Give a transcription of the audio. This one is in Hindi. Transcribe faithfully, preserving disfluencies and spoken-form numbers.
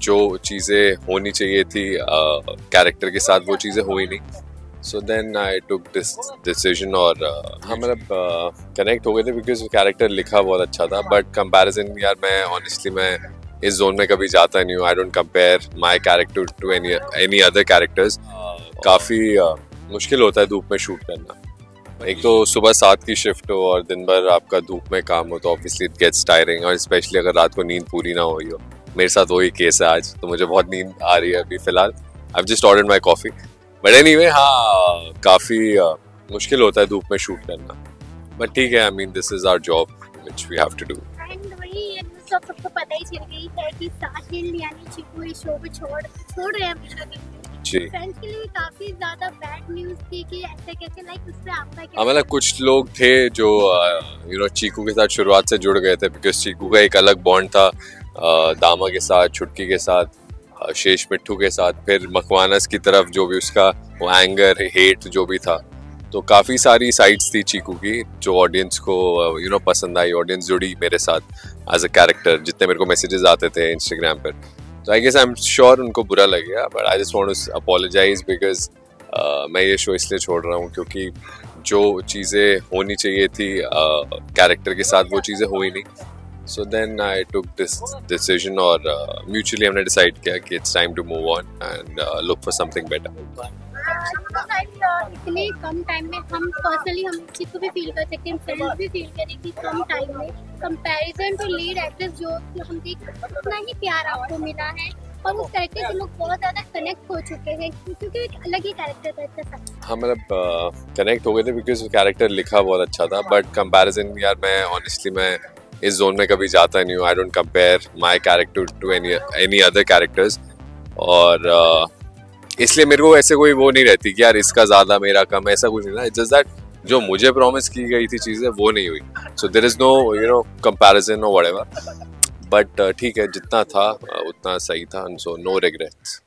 जो चीज़ें होनी चाहिए थी कैरेक्टर uh, के साथ वो चीज़ें हुई नहीं। So then I took this decision और uh, हम मतलब कनेक्ट uh, हो गए थे बिकॉज कैरेक्टर लिखा बहुत अच्छा था। बट कंपैरिजन यार मैं ऑनेस्टली मैं इस जोन में कभी जाता नहीं हूँ। I don't compare my character to any any other characters. काफ़ी uh, मुश्किल होता है धूप में शूट करना। एक तो सुबह सात की शिफ्ट हो और दिन भर आपका धूप में काम हो तो ऑब्वियसली इट गेट्स टायरिंग, और स्पेशली अगर रात को नींद पूरी ना हुई हो। मेरे साथ वही केस है आज, तो मुझे बहुत नींद आ रही है अभी फिलहाल। I just ordered my coffee. But anyway हाँ, काफ़ी uh, मुश्किल होता है धूप में शूट करना। बट ठीक है, I mean this is our job which we have to do. And वही ये सब सबको पता ही चल गई है कि साहिल यानी चिकू इस शो को छोड़ छोड़ रहे हैं। जी, फ्रेंड्स के लिए काफी ज्यादा बैड न्यूज़ थी कि ऐसे कैसे, लाइक उस पे आपका क्या? हाँ मतलब कुछ लोग थे जो यू नो चीकू के साथ शुरुआत से जुड़ गए थे बिकॉज चीकू का एक अलग बॉन्ड था uh, दामा के साथ, छुटकी के साथ, uh, शेष मिट्ठू के साथ, फिर मकवानस की तरफ जो भी उसका वो एंगर हेट जो भी था। तो काफ़ी सारी साइड्स थी चीकू की जो ऑडियंस को यू नो पसंद आई। ऑडियंस जुड़ी मेरे साथ एज अ कैरेक्टर, जितने मेरे को मैसेजेस आते थे इंस्टाग्राम पर। तो I guess I am sure उनको बुरा लगेगा, but I just want to apologise because मैं ये शो इसलिए छोड़ रहा हूँ क्योंकि जो चीज़ें होनी चाहिए थी कैरेक्टर uh, के साथ वो चीज़ें हुई नहीं। So then I took this decision और म्यूचुअली uh, हमने डिसाइड किया कि it's time to move on and look for something better. इतने कम टाइम में हम पर्सनली हम इस चीज़ को भी फील कर सकते हैं, फ्रेंड्स भी फील करें कि कम टाइम में कंपैरिजन टू लीड एक्ट्रेस जो हम देख उतना ही प्यार आपको मिला है और उस कैरेक्टर से लोग बहुत ज़्यादा कनेक्ट हो चुके हैं क्योंकि एक अलग ही कैरेक्टर था इसके साथ। हाँ मतलब कनेक्ट हो गए थे बिकॉज कैरेक्टर लिखा बहुत अच्छा था। बट कंपैरिजन यार मैं ऑनेस्टली मैं इस जोन में कभी जाता नहीं हूँ। I don't compare my character to any any other characters. और uh, इसलिए मेरे को ऐसे कोई वो नहीं रहती कि यार इसका ज़्यादा मेरा कम, ऐसा कुछ नहीं ना। इट्स जस्ट दैट जो मुझे प्रॉमिस की गई थी चीज़ें वो नहीं हुई। So there is no you know comparison और व्हाटएवर। बट ठीक है, जितना था उतना सही था। So no regrets.